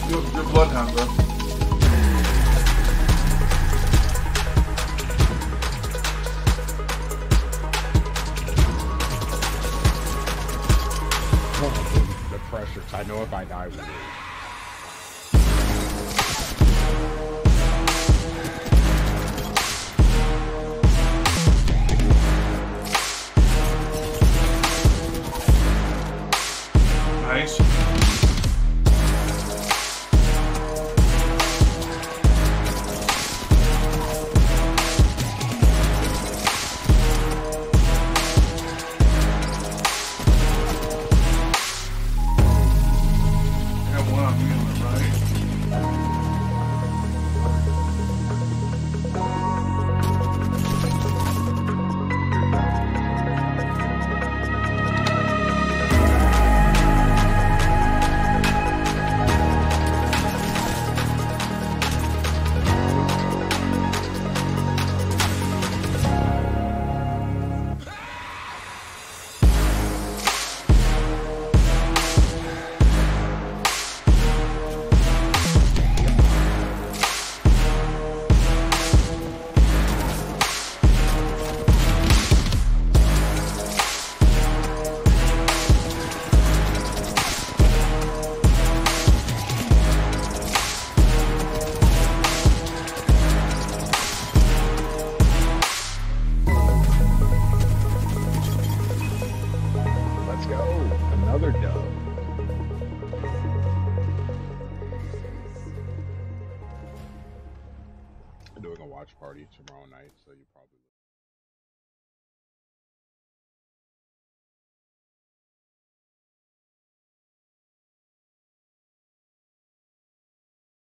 You're bloodhound, bro. The pressure. I know if I die, we lose. Nice. Got one on me on the right. Let's go. Another dub. I'm doing a watch party tomorrow night, so you probably